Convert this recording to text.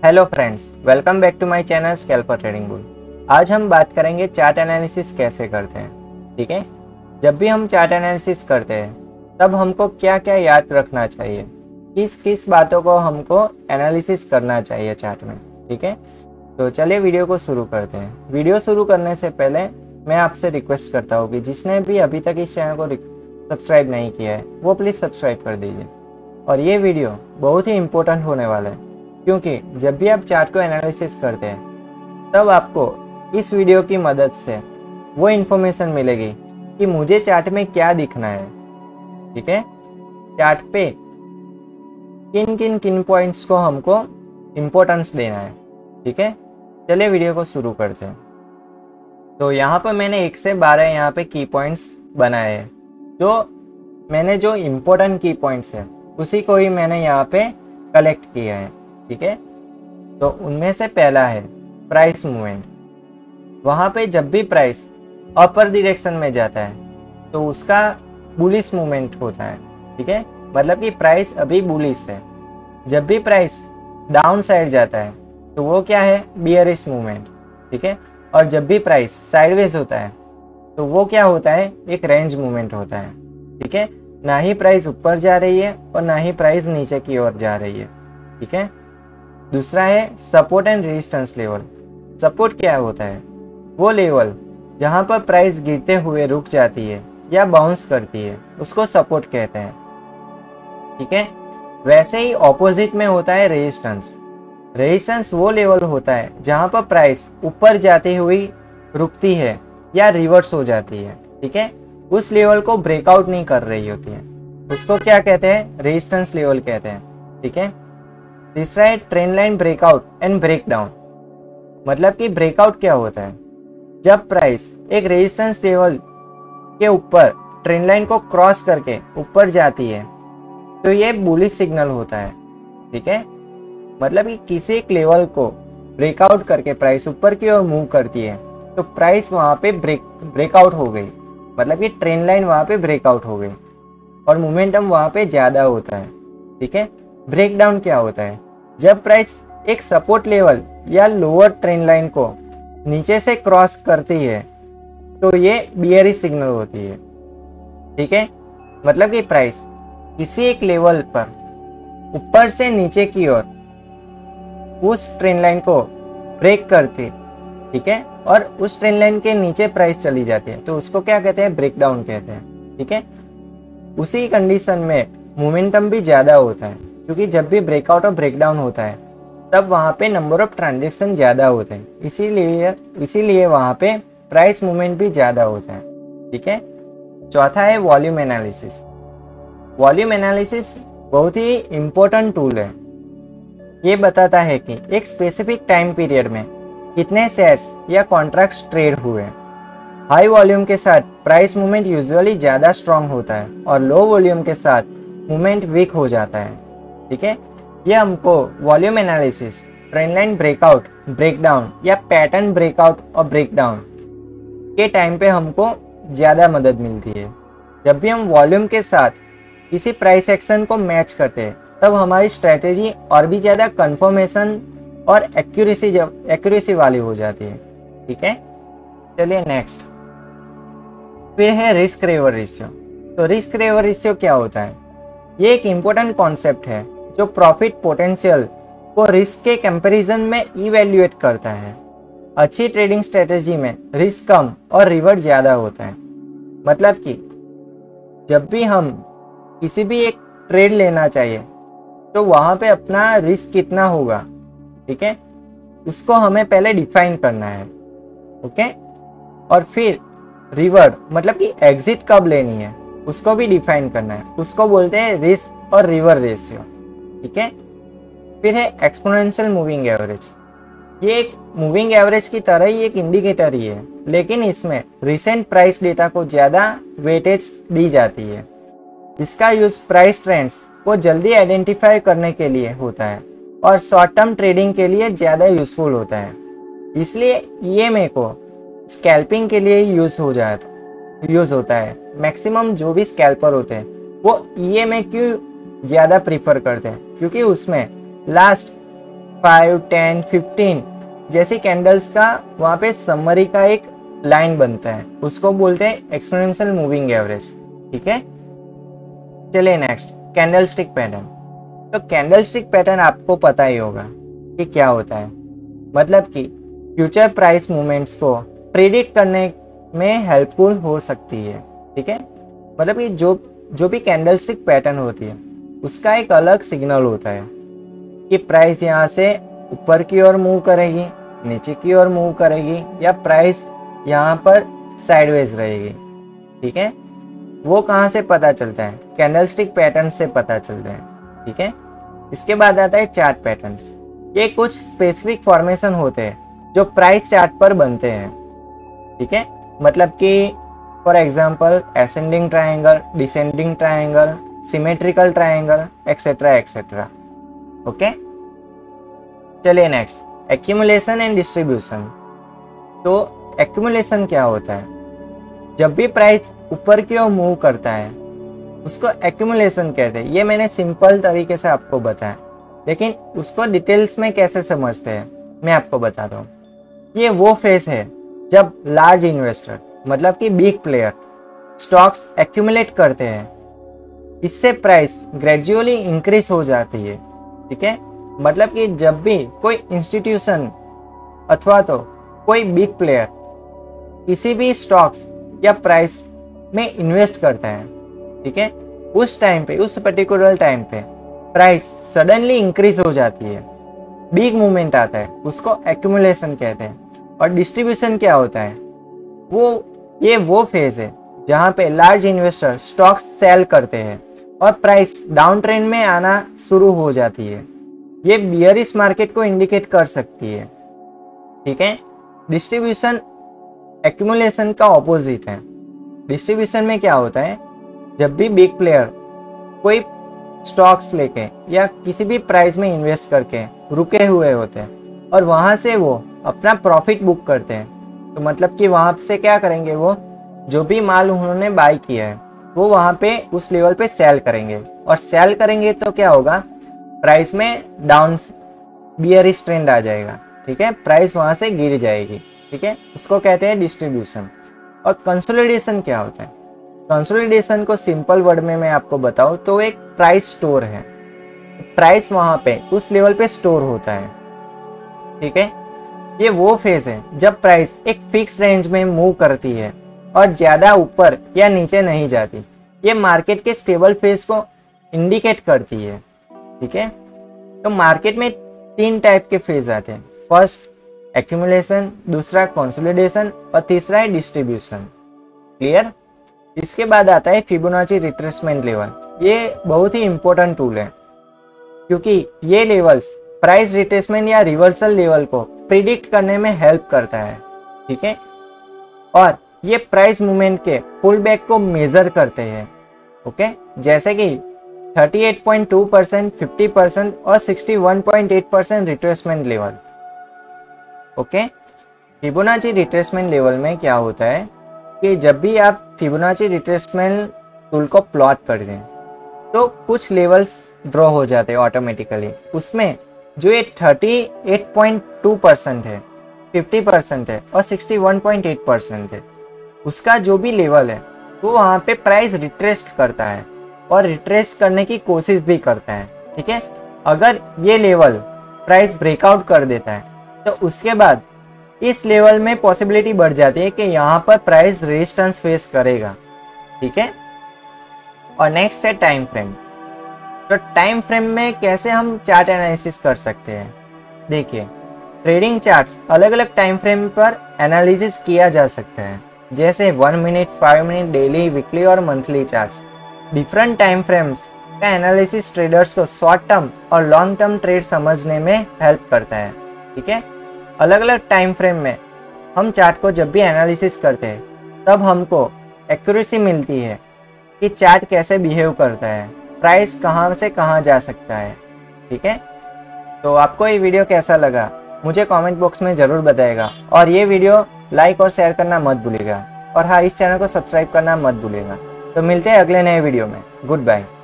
Hello friends, welcome back to my channel scalper trading bull. आज हम बात करेंगे चार्ट एनालिसिस कैसे करते हैं। ठीक है, जब भी हम चार्ट एनालिसिस करते हैं तब हमको क्या क्या याद रखना चाहिए, किस किस बातों को हमको एनालिसिस करना चाहिए चार्ट में। ठीक है, तो चलिए वीडियो को शुरू करते हैं। वीडियो शुरू करने से पहले मैं आपसे रिक्वेस्ट करता हूँ कि जिसने भी अभी तक इस चैनल को सब्सक्राइब नहीं किया है वो प्लीज़ सब्सक्राइब कर दीजिए। और ये वीडियो बहुत ही इम्पोर्टेंट होने वाला है, क्योंकि जब भी आप चार्ट को एनालिसिस करते हैं तब आपको इस वीडियो की मदद से वो इन्फॉर्मेशन मिलेगी कि मुझे चार्ट में क्या दिखना है। ठीक है, चार्ट पे किन पॉइंट्स को हमको इम्पोर्टेंस देना है। ठीक है, चलिए वीडियो को शुरू करते हैं। तो यहाँ पर मैंने 1 से 12 यहाँ पे की पॉइंट्स बनाए हैं। जो इम्पोर्टेंट की पॉइंट्स है उसी को ही मैंने यहाँ पे कलेक्ट किया है। ठीक है, तो उनमें से पहला है प्राइस मूवमेंट। वहाँ पे जब भी प्राइस अपर डायरेक्शन में जाता है तो उसका बुलिश मूवमेंट होता है। ठीक है, मतलब कि प्राइस अभी बुलिश है। जब भी प्राइस डाउन साइड जाता है तो वो क्या है, बियरिश मूवमेंट। ठीक है, और जब भी प्राइस साइडवेज होता है तो वो क्या होता है, एक रेंज मूवमेंट होता है। ठीक है, ना ही प्राइस ऊपर जा रही है और ना ही प्राइस नीचे की ओर जा रही है। ठीक है, दूसरा है support and resistance level. Support क्या होता है, वो लेवल जहां पर प्राइस गिरते हुए रुक जाती है या बाउंस करती है उसको सपोर्ट कहते हैं। ठीक है, वैसे ही ऑपोजिट में होता है रेजिस्टेंस। रेजिस्टेंस वो लेवल होता है जहां पर प्राइस ऊपर जाती हुई रुकती है या रिवर्स हो जाती है। ठीक है, उस लेवल को ब्रेकआउट नहीं कर रही होती है, उसको क्या कहते हैं, रेजिस्टेंस लेवल कहते हैं। ठीक है, तीसरा है trend line breakout and breakdown. मतलब कि ब्रेकआउट क्या होता है, जब प्राइस एक रेजिस्टेंस लेवल के ऊपर ट्रेंड लाइन को क्रॉस करके ऊपर जाती है तो ये बुलिश सिग्नल होता है। ठीक है, मतलब कि किसी एक लेवल को ब्रेकआउट करके प्राइस ऊपर की ओर मूव करती है तो प्राइस वहां पे ब्रेकआउट हो गई, मतलब कि ट्रेंड लाइन वहां पे ब्रेकआउट हो गई और मोमेंटम वहां पे ज्यादा होता है। ठीक है, ब्रेकडाउन क्या होता है, जब प्राइस एक सपोर्ट लेवल या लोअर ट्रेंड लाइन को नीचे से क्रॉस करती है तो ये बियरिश सिग्नल होती है। ठीक है, मतलब कि प्राइस किसी एक लेवल पर ऊपर से नीचे की ओर उस ट्रेंड लाइन को ब्रेक करती, ठीक है, और उस ट्रेंड लाइन के नीचे प्राइस चली जाती है तो उसको क्या कहते हैं, ब्रेकडाउन कहते हैं। ठीक है, उसी कंडीशन में मोमेंटम भी ज़्यादा होता है, क्योंकि जब भी ब्रेकआउट और ब्रेकडाउन होता है तब वहाँ पे नंबर ऑफ ट्रांजेक्शन ज़्यादा होते हैं, इसीलिए वहाँ पे प्राइस मूवमेंट भी ज़्यादा होता है। ठीक है, चौथा है वॉल्यूम एनालिसिस। वॉल्यूम एनालिसिस बहुत ही इम्पोर्टेंट टूल है। ये बताता है कि एक स्पेसिफिक टाइम पीरियड में कितने शेयर्स या कॉन्ट्रैक्ट्स ट्रेड हुए। हाई वॉल्यूम के साथ प्राइस मूवमेंट यूजुअली ज़्यादा स्ट्रांग होता है और लो वॉल्यूम के साथ मूवमेंट वीक हो जाता है। ठीक है, यह हमको volume analysis, trend line breakout, breakdown या पैटर्न ब्रेकआउट और ब्रेकडाउन के टाइम पे हमको ज़्यादा मदद मिलती है। जब भी हम वॉल्यूम के साथ किसी प्राइस एक्शन को मैच करते हैं तब हमारी स्ट्रेटेजी और भी ज़्यादा कंफर्मेशन और एक्यूरेसी वाली हो जाती है। ठीक है, चलिए नेक्स्ट फिर है रिस्क रिवॉर्ड रेशियो। तो रिस्क रिवॉर्ड रेशियो क्या होता है, ये एक इम्पोर्टेंट कॉन्सेप्ट है जो प्रॉफिट पोटेंशियल को रिस्क के कंपैरिजन में इवैल्यूएट करता है। अच्छी ट्रेडिंग स्ट्रेटेजी में रिस्क कम और रिवॉर्ड ज़्यादा होता है। मतलब कि जब भी हम किसी भी एक ट्रेड लेना चाहिए तो वहाँ पे अपना रिस्क कितना होगा, ठीक है, उसको हमें पहले डिफाइन करना है। ओके, और फिर रिवॉर्ड मतलब कि एग्जिट कब लेनी है उसको भी डिफाइन करना है, उसको बोलते हैं रिस्क और रिवॉर्ड रेशियो। ठीक है, फिर है एक्सपोनेंशियल मूविंग एवरेज। ये एक मूविंग एवरेज की तरह ही एक इंडिकेटर ही है, लेकिन इसमें रिसेंट प्राइस डेटा को ज़्यादा वेटेज दी जाती है। इसका यूज प्राइस ट्रेंड्स को जल्दी आइडेंटिफाई करने के लिए होता है और शॉर्ट टर्म ट्रेडिंग के लिए ज़्यादा यूजफुल होता है। इसलिए ईएमए को स्कैल्पिंग के लिए यूज होता है। मैक्सिमम जो भी स्कैल्पर होते हैं वो ईएमए क्यों ज़्यादा प्रीफर करते हैं, क्योंकि उसमें लास्ट 5, 10, 15 जैसी कैंडल्स का वहाँ पे समरी का एक लाइन बनता है, उसको बोलते हैं एक्सपोनेंशियल मूविंग एवरेज। ठीक है, चलिए नेक्स्ट कैंडलस्टिक पैटर्न। तो कैंडलस्टिक पैटर्न आपको पता ही होगा कि क्या होता है, मतलब कि फ्यूचर प्राइस मूवमेंट्स को प्रेडिक्ट करने में हेल्पफुल हो सकती है। ठीक है, मतलब कि जो भी कैंडलस्टिक पैटर्न होती है उसका एक अलग सिग्नल होता है कि प्राइस यहाँ से ऊपर की ओर मूव करेगी, नीचे की ओर मूव करेगी, या प्राइस यहाँ पर साइडवेज रहेगी। ठीक है, वो कहाँ से पता चलता है? कैंडलस्टिक पैटर्न से पता चलता है। ठीक है, इसके बाद आता है चार्ट पैटर्न्स। ये कुछ स्पेसिफिक फॉर्मेशन होते हैं जो प्राइस चार्ट पर बनते हैं। ठीक है, मतलब कि for example ascending triangle, descending triangle, symmetrical triangle, etcetera etcetera. Okay, चलिए नेक्स्ट एक्यूमुलेशन एंड डिस्ट्रीब्यूशन। तो एक्यूमुलेशन क्या होता है? जब भी प्राइस ऊपर की ओर मूव करता है उसको एक्यूमुलेशन कहते हैं। ये मैंने सिंपल तरीके से आपको बताया, लेकिन उसको डिटेल्स में कैसे समझते हैं मैं आपको बताता हूँ। ये वो फेज है जब लार्ज इन्वेस्टर, मतलब कि बिग प्लेयर, स्टॉक्स एक्यूमुलेट करते हैं। इससे प्राइस ग्रेजुअली इंक्रीज हो जाती है। ठीक है, मतलब कि जब भी कोई इंस्टीट्यूशन अथवा तो कोई बिग प्लेयर किसी भी स्टॉक्स या प्राइस में इन्वेस्ट करता है, ठीक है, उस टाइम पे, उस पर्टिकुलर टाइम पे प्राइस सडनली इंक्रीज हो जाती है, बिग मूवमेंट आता है, उसको एक्यूमुलेशन कहते हैं। और डिस्ट्रीब्यूशन क्या होता है? ये वो फेज है जहां पे लार्ज इन्वेस्टर स्टॉक्स सेल करते हैं और प्राइस डाउन ट्रेंड में आना शुरू हो जाती है। ये बियरिश मार्केट को इंडिकेट कर सकती है। ठीक है, डिस्ट्रीब्यूशन एक्यूमुलेशन का ऑपोजिट है। डिस्ट्रीब्यूशन में क्या होता है? जब भी बिग प्लेयर कोई स्टॉक्स लेके या किसी भी प्राइस में इन्वेस्ट करके रुके हुए होते हैं और वहां से वो अपना प्रॉफिट बुक करते हैं, तो मतलब कि वहां से क्या करेंगे, वो जो भी माल उन्होंने बाय किया है वो वहां पे उस लेवल पे सेल करेंगे, और सेल करेंगे तो क्या होगा, प्राइस में डाउन बियरिश ट्रेंड आ जाएगा। ठीक है, प्राइस वहां से गिर जाएगी। ठीक है, उसको कहते हैं डिस्ट्रीब्यूशन। और कंसोलिडेशन क्या होता है? कंसोलिडेशन को सिंपल वर्ड में मैं आपको बताऊं तो एक प्राइस स्टोर है। प्राइस वहां पे उस लेवल पे स्टोर होता है। ठीक है, ये वो फेज है जब प्राइस एक फिक्स रेंज में मूव करती है और ज्यादा ऊपर या नीचे नहीं जाती। ये मार्केट के स्टेबल फेज को इंडिकेट करती है। ठीक है, तो मार्केट में 3 टाइप के फेज आते हैं। फर्स्ट एक्यूमुलेशन, दूसरा कंसोलिडेशन और तीसरा है डिस्ट्रीब्यूशन। क्लियर? इसके बाद आता है फिबोनाची रिट्रेसमेंट लेवल। ये बहुत ही इंपॉर्टेंट टूल है क्योंकि ये लेवल्स प्राइस रिट्रेसमेंट या रिवर्सल लेवल को प्रिडिक्ट करने में हेल्प करता है। ठीक है, और ये प्राइस मूवमेंट के पुल बैक को मेजर करते हैं। ओके, जैसे कि 38.2%, 50% और 61.8% retracement level. Okay, Fibonacci retracement level में क्या होता है कि जब भी आप फिबोनाची रिट्रेसमेंट टूल को प्लॉट कर दें तो कुछ लेवल्स ड्रॉ हो जाते हैं ऑटोमेटिकली। उसमें जो ये 38.2% है, 50% है और 61.8% है, उसका जो भी लेवल है वो वहाँ पे प्राइस रिट्रेस्ट करता है और रिट्रेस करने की कोशिश भी करता है। ठीक है, अगर ये लेवल प्राइस ब्रेकआउट कर देता है तो उसके बाद इस लेवल में पॉसिबिलिटी बढ़ जाती है कि यहाँ पर प्राइस रेजिस्टेंस फेस करेगा। ठीक है, और नेक्स्ट है टाइम फ्रेम। तो टाइम फ्रेम में कैसे हम चार्ट एनालिसिस कर सकते हैं? देखिए, ट्रेडिंग चार्ट्स अलग अलग टाइम फ्रेम पर एनालिसिस किया जा सकता है, जैसे 1 मिनट, 5 मिनट, डेली, वीकली और monthly charts. Different time frames का एनालिसिस ट्रेडर्स को शॉर्ट टर्म और लॉन्ग टर्म ट्रेड समझने में हेल्प करता है। ठीक है, अलग अलग टाइम फ्रेम में हम चार्ट को जब भी एनालिसिस करते हैं तब हमको एक्यूरेसी मिलती है कि चार्ट कैसे बिहेव करता है, प्राइस कहाँ से कहाँ जा सकता है। ठीक है, तो आपको ये वीडियो कैसा लगा मुझे कमेंट बॉक्स में ज़रूर बताइएगा, और ये वीडियो लाइक और शेयर करना मत भूलिएगा, और हाँ, इस चैनल को सब्सक्राइब करना मत भूलिएगा। तो मिलते हैं अगले नए वीडियो में। Good bye.